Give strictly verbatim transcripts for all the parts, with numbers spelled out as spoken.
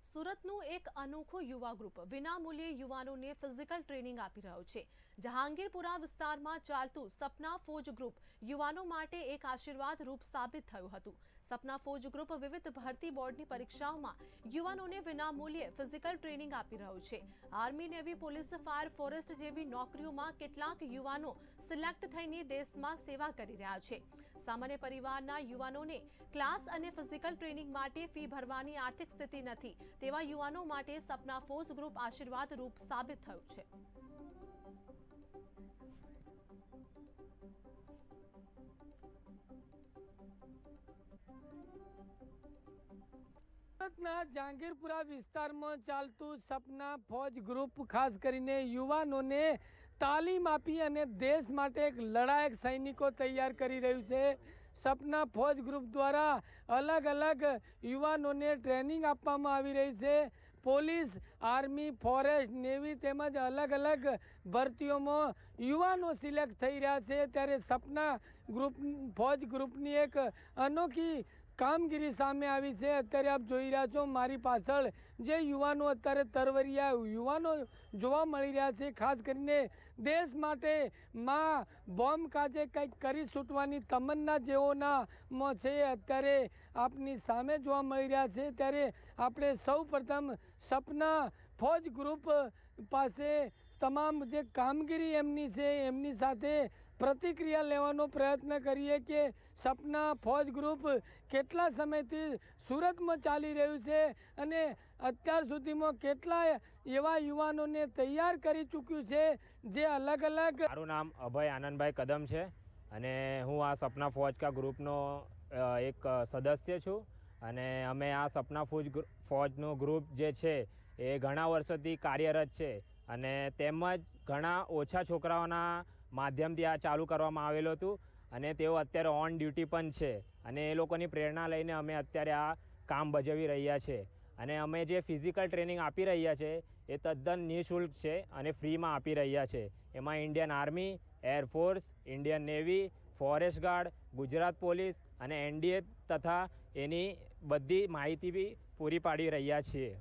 સુરતનું એક અનોખું યુવા ગ્રુપ વિનામૂલ્યે યુવાનોને ફિઝિકલ ટ્રેનિંગ આપી રહ્યું છે। જહાંગીરપુરા વિસ્તારમાં ચાલતું સપના ફોજ ગ્રુપ યુવાનો માટે એક આશીર્વાદ રૂપ સાબિત થયું હતું। સપના ફોજ ગ્રુપ વિવિધ ભરતી બોર્ડની પરીક્ષાઓમાં યુવાનોને વિનામૂલ્યે ફિઝિકલ ટ્રેનિંગ આપી રહ્યું છે। Army, navy, police, fire, forest જેવી નોકરીઓમાં કેટલાક યુવાનો સિલેક્ટ થઈને દેશમાં સેવા કરી રહ્યા છે। સામાન્ય પરિવારના યુવાનોને ક્લાસ અને ફિઝિકલ ટ્રેનિંગ માટે ફી ભરવાની આર્થિક સ્થિતિ નથી, તેવા યુવાનો માટે સપના ફોજ ગ્રુપ આશીર્વાદ રૂપ સાબિત થયું છે। સુરતના જહાંગીરપુરા વિસ્તારમાં ચાલતું સપના ફોજ ગ્રુપ ખાસ કરીને યુવાનોને તાલીમ આપી અને દેશ માટે એક લડાયક સૈનિકો તૈયાર કરી રહ્યું છે। સપના ફોજ ગ્રુપ દ્વારા અલગ અલગ યુવાનોને ટ્રેનિંગ આપવામાં આવી રહી છે। પોલીસ, આર્મી, ફોરેસ્ટ, નેવી તેમજ અલગ અલગ ભરતીઓમાં યુવાનો સિલેક્ટ થઈ રહ્યા છે। ત્યારે સપના ગ્રુપ ફોજ ગ્રુપની એક અનોખી કામગીરી સામે આવી છે। અત્યારે આપ જોઈ રહ્યા છો મારી પાછળ જે યુવાનો અત્યારે તરવરિયા યુવાનો જોવા મળી રહ્યા છે, ખાસ કરીને દેશ માટે માં બોમ્બ કાજે કંઈક કરી છૂટવાની તમન્ના જેઓના માં છે, અત્યારે આપની સામે જોવા મળી રહ્યા છે। ત્યારે આપણે સૌ પ્રથમ સપના ફોજ ગ્રુપ પાસે તમામ જે કામગીરી એમની છે એમની સાથે પ્રતિક્રિયા લેવાનો પ્રયત્ન કરીએ કે સપના ફોજ ગ્રુપ કેટલા સમયથી સુરતમાં ચાલી રહ્યું છે અને અત્યાર સુધીમાં કેટલા એવા યુવાનોને તૈયાર કરી ચૂક્યું છે જે અલગ અલગ। મારું નામ અભય આનંદભાઈ કદમ છે અને હું આ સપના ફોજ કા ગ્રુપનો એક સદસ્ય છું અને અમે આ સપના ફોજ ફોજનો ગ્રુપ જે છે એ ઘણા વર્ષોથી કાર્યરત છે અને તેમજ ઘણા ઓછા છોકરાઓના માધ્યમથી આ ચાલુ કરવામાં આવેલું હતું અને તેઓ અત્યારે ઓન ડ્યુટી પણ છે અને એ લોકોની પ્રેરણા લઈને અમે અત્યારે આ કામ બજાવી રહ્યા છે અને અમે જે ફિઝિકલ ટ્રેનિંગ આપી રહ્યા છે એ તદ્દન નિઃશુલ્ક છે અને ફ્રીમાં આપી રહ્યા છે। એમાં Indian army, air force, Indian navy, forest guard, Gujarat police અને એનડીએ તથા એની બધી માહિતી બી પૂરી પાડી રહ્યા છીએ।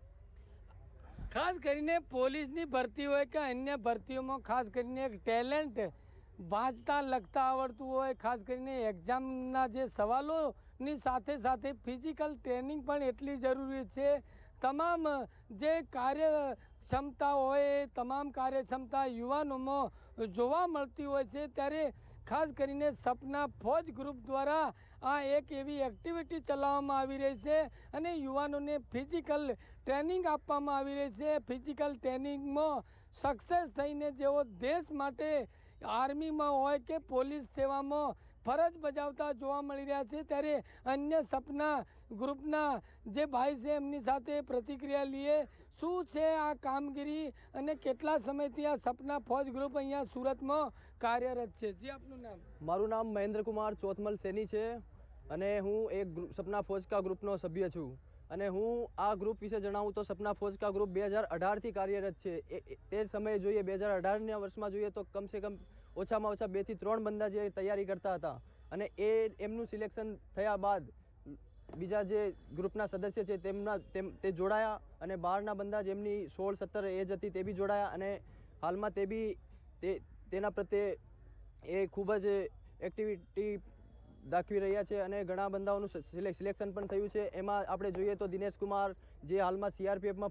ખાસ કરીને પોલીસની ભરતી હોય કે અન્ય ભરતીઓમાં ખાસ કરીને એક ટેલેન્ટ વાંચતા લખતા આવડતું હોય, ખાસ કરીને એક્ઝામના જે સવાલોની સાથે સાથે ફિઝિકલ ટ્રેનિંગ પણ એટલી જરૂરી છે। તમામ જે કાર્યક્ષમતા હોય એ તમામ કાર્યક્ષમતા યુવાનોમાં જોવા મળતી હોય છે। ત્યારે ખાસ કરીને સપના ફોજ ગ્રુપ દ્વારા આ એક એવી એક્ટિવિટી ચલાવવામાં આવી રહી છે અને યુવાનોને ફિઝિકલ ટ્રેનિંગ આપવામાં આવી રહી છે। ફિઝિકલ ટ્રેનિંગમાં સક્સેસ થઈને જેઓ દેશ માટે આર્મીમાં હોય કે પોલીસ સેવામાં ફરજ બજાવતા જોવા મળી રહ્યા છે। ત્યારે અન્ય સપના ગ્રુપના જે ભાઈ છે એમની સાથે પ્રતિક્રિયા લઈએ, શું છે આ કામગીરી અને કેટલા સમયથી આ સપના ફોજ ગ્રુપ અહીંયા સુરતમાં કાર્યરત છે? જી, આપનું નામ? મારું નામ મહેન્દ્ર કુમાર ચોથમલ સેની છે અને હું એક સપના ફોજ કા ગ્રુપનો સભ્ય છું અને હું આ ગ્રુપ વિશે જણાવું તો સપના ફોજ કા ગ્રુપ બે હજાર અઢારથી કાર્યરત છે। તે સમયે જોઈએ બે હજાર અઢારના વર્ષમાં જોઈએ તો કમસે કમ ઓછામાં ઓછા બેથી ત્રણ બંદા જે તૈયારી કરતા હતા અને એ એમનું સિલેક્શન થયા બાદ બીજા જે ગ્રુપના સદસ્ય છે તેમના તેમ તે જોડાયા અને બહારના બંદા જેમની સોળ સત્તર એજ હતી તે બી જોડાયા અને હાલમાં તે બી તે તેના પ્રત્યે એ ખૂબ જ એક્ટિવિટી દાખવી રહ્યા છે અને ઘણા બંદાઓનું સિલેક્શન પણ થયું છે। એમાં આપણે જોઈએ તો દિનેશ કુમાર જે હાલમાં સીઆરપીએફમાં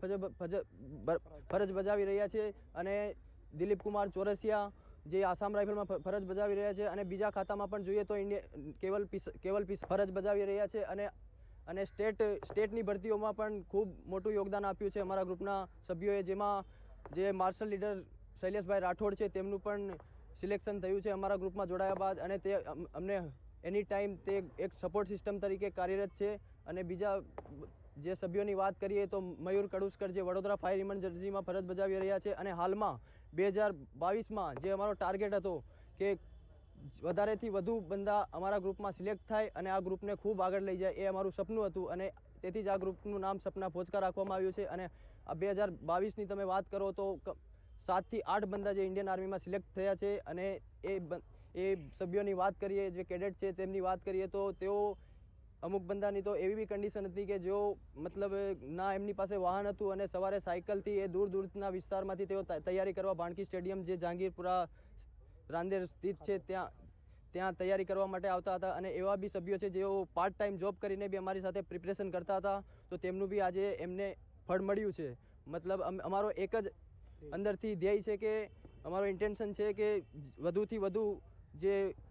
ફરજ બજાવી રહ્યા છે અને દિલીપ કુમાર ચોરસિયા જે આસામ રાઇફલમાં ફરજ બજાવી રહ્યા છે અને બીજા ખાતામાં પણ જોઈએ તો ઇન્ડિયા કેવલ પીસ કેવલ પીસ ફરજ બજાવી રહ્યા છે અને અને સ્ટેટ સ્ટેટની ભરતીઓમાં પણ ખૂબ મોટું યોગદાન આપ્યું છે અમારા ગ્રુપના સભ્યોએ, જેમાં જે માર્શલ લીડર શૈલેષભાઈ રાઠોડ છે તેમનું પણ સિલેક્શન થયું છે અમારા ગ્રુપમાં જોડાયા બાદ અને તે અમને એની ટાઈમ તે એક સપોર્ટ સિસ્ટમ તરીકે કાર્યરત છે। અને બીજા જે સભ્યોની વાત કરીએ તો મયુર કડુસ્કર જે વડોદરા ફાયર ઇમરજન્સીમાં ફરજ બજાવી રહ્યા છે અને હાલમાં બે હજાર બાવીસમાં જે અમારો ટાર્ગેટ હતો કે વધારેથી વધુ બંદા અમારા ગ્રુપમાં સિલેક્ટ થાય અને આ ગ્રુપને ખૂબ આગળ લઈ જાય એ અમારું સપનું હતું અને તેથી જ આ ગ્રુપનું નામ સપના ફોજકા રાખવામાં આવ્યું છે। અને આ બે હજાર બાવીસની તમે વાત કરો તો સાતથી આઠ બંદા જે ઇન્ડિયન આર્મીમાં સિલેક્ટ થયા છે અને એ એ સભ્યોની વાત કરીએ જે કેડેટ છે તેમની વાત કરીએ તો તેઓ અમુક બંદાની તો એવી બી કન્ડિશન હતી કે જેઓ મતલબ ના એમની પાસે વાહન હતું અને સવારે સાયકલથી એ દૂર દૂરના વિસ્તારમાંથી તેઓ તૈયારી કરવા ભાણકી સ્ટેડિયમ જે જહાંગીરપુરા રાંદેર સ્થિત છે ત્યાં ત્યાં તૈયારી કરવા માટે આવતા હતા અને એવા બી સભ્યો છે જેઓ પાર્ટ ટાઈમ જોબ કરીને બી અમારી સાથે પ્રિપરેશન કરતા હતા. તો તેમનું બી આજે એમને ફળ મળ્યું છે. મતલબ અમારો એક જ અંદરથી ધ્યેય છે કે અમારો ઇન્ટેન્શન છે કે વધુથી વધુ જે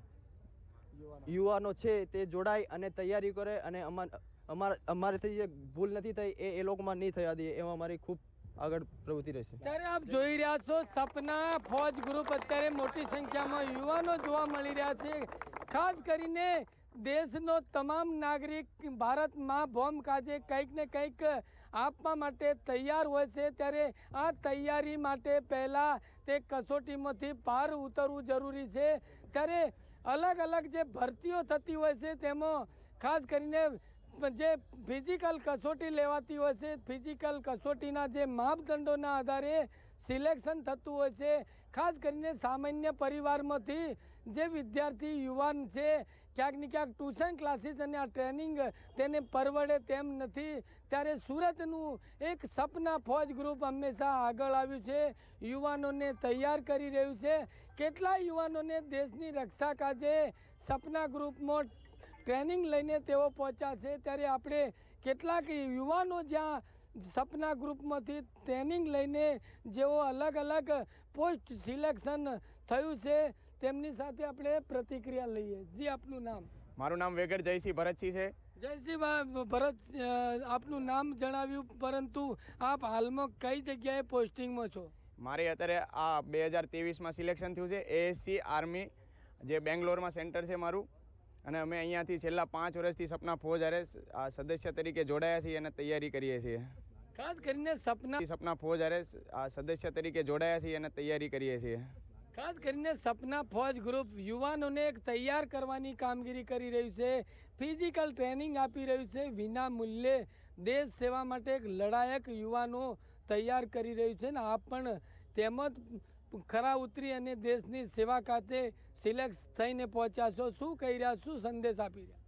યુવાનો છે તે જોડાય અને તૈયારી કરે અને અમારા અમારેથી જે ભૂલ નથી થઈ એ એ લોકોમાં નહીં થયા દે એમાં અમારી ખૂબ આગળ પ્રવૃત્તિ રહેશે. ત્યારે આપ જોઈ રહ્યા છો સપના ફોજ ગ્રુપ અત્યારે મોટી સંખ્યામાં યુવાનો જોવા મળી રહ્યા છે. ખાસ કરીને દેશનો તમામ નાગરિક ભારતમાં બોમ્બ કાજે કંઈક ને કંઈક આપવા માટે તૈયાર હોય છે. ત્યારે આ તૈયારી માટે પહેલાં તે કસોટીમાંથી પાર ઉતરવું જરૂરી છે. ત્યારે અલગ અલગ જે ભરતીઓ થતી હોય છે તેમાં ખાસ કરીને જે ફિઝિકલ કસોટી લેવાતી હોય છે, ફિઝિકલ કસોટીના જે માપદંડોના આધારે સિલેક્શન થતું હોય છે. ખાસ કરીને સામાન્ય પરિવારમાંથી જે વિદ્યાર્થી યુવાન છે ક્યાંક ને ક્યાંક ટ્યુશન ક્લાસીસ અને આ ટ્રેનિંગ તેને પરવડે તેમ નથી. ત્યારે સુરતનું એક સપના ફોજ ગ્રુપ હંમેશા આગળ આવ્યું છે, યુવાનોને તૈયાર કરી રહ્યું છે. કેટલા યુવાનોને દેશની રક્ષા કાજે સપના ગ્રુપમાં ટ્રેનિંગ લઈને તેઓ પહોંચ્યા છે. ત્યારે આપણે કેટલાક યુવાનો જ્યાં સપના ગ્રુપમાંથી ટ્રેનિંગ લઈને જેઓ અલગ અલગ પોસ્ટ સિલેક્શન થયું છે તેમની સાથે આપણે પ્રતિક્રિયા લઈએ. જી, આપનું નામ? મારું નામ વેગડ જયસિંહ ભરતસિંહ છે. જયસિંહ ભરત, આપનું નામ જણાવ્યું, પરંતુ આપ હાલમાં કઈ જગ્યાએ પોસ્ટિંગમાં છો? મારે અત્યારે આ બે હજાર ત્રેવીસમાં સિલેક્શન થયું છે એએસસી આર્મી, જે બેંગ્લોરમાં સેન્ટર છે મારું. અને અમે અહીંયાથી છેલ્લા પાંચ વર્ષથી સપના ફોજ હારે આ સદસ્ય તરીકે જોડાયા છીએ અને તૈયારી કરીએ છીએ. ખાસ કરીને સપના સપના ફોજ હારે આ સદસ્ય તરીકે જોડાયા છીએ અને તૈયારી કરીએ છીએ. ખાસ કરીને સપના ફોજ ગ્રુપ યુવાનોને એક તૈયાર કરવાની કામગીરી કરી રહ્યું છે, ફિઝિકલ ટ્રેનિંગ આપી રહ્યું છે, વિના મૂલ્યે દેશ સેવા માટે એક લડાયક યુવાનો તૈયાર કરી રહ્યું છે. ને આપ પણ તેમજ ખરા ઉતરી અને દેશની સેવા ખાતે સિલેક્ટ થઈને પહોંચ્યા છો. શું કહી રહ્યા, શું સંદેશ આપી રહ્યા?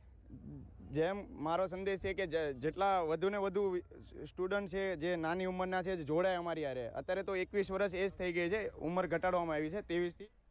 જેમ મારો સંદેશ છે કે જેટલા વધુ ને વધુ સ્ટુડન્ટ છે જે નાની ઉંમરના છે જોડાય અમારી હારે. અત્યારે તો એકવીસ વર્ષ એજ થઈ ગઈ છે, ઉંમર ઘટાડવામાં આવી છે ત્રેવીસથી.